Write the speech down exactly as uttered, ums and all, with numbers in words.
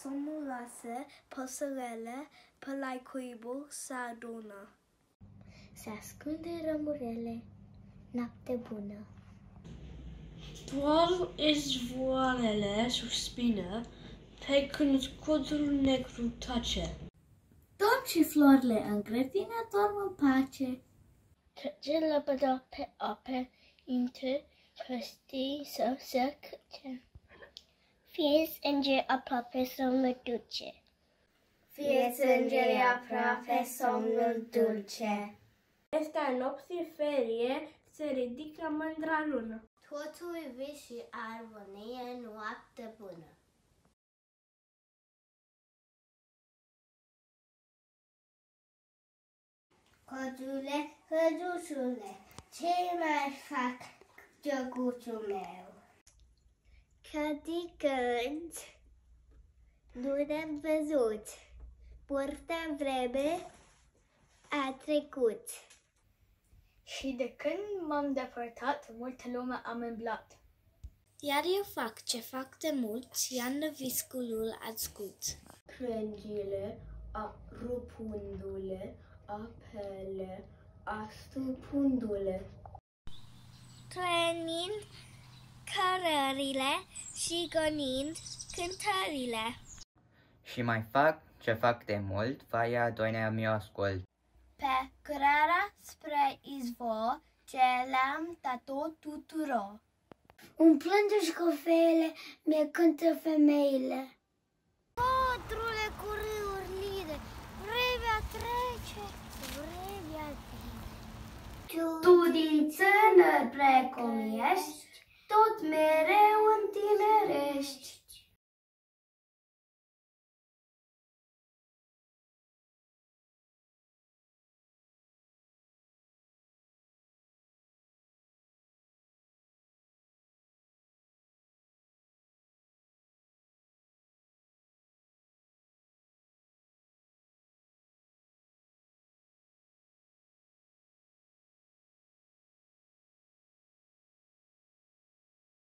Somnoroase, păsărele, pe la cuiburi se adună. Se ascunde rămurele, noapte bună. Doar izvoarele suspină, pe când scudul negru tace. Dorm și florile în grădină dorm în pace. Trece lăpăda pe ape, intre căstii să se căce. Fie sânge aproape somnul duce. Fie sângele aproape somnul dulce. Este nopții ferie, se ridică mândra lună. Totul vis și armonie, noapte bună. Codule, cădușule, ce mai fac drăguțul meu? Că de când nu ne-am văzut, purta vreme a trecut. Și de când m-am depărtat, multă lume am îmblat. Iar eu fac ce fac de mulți, iar visculul ascult. Crengile, a rupundu-le, apele, astupundu-le. Trănind cărările și gonind cântările. Și mai fac ce fac de mult, vaia doinea mi-o ascult. Pe cărarea spre izvor, ce le-am dat-o tuturor. Îmi plânge și cofeele, mi-e cântă femeile. Pătrule cu râuri lide, vremea trece, vremea vine. Tu din țână precum ești, tot mereu întinerești.